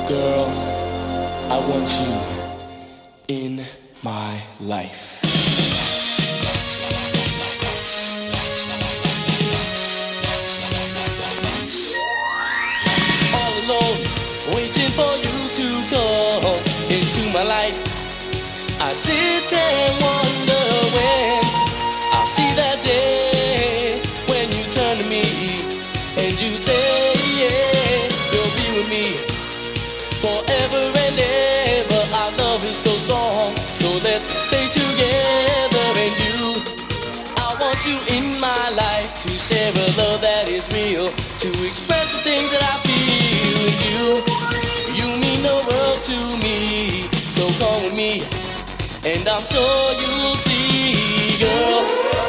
Girl, I want you in my life. All alone, waiting for you to come into my life. I sit and wonder when I'll see that day when you turn to me and you say, yeah, you'll be with me forever and ever. Our love is so strong, so let's stay together. And I want you in my life to share a love that is real, to express the things that I feel with you. You mean the world to me, so come with me, and I'm sure you'll see, girl.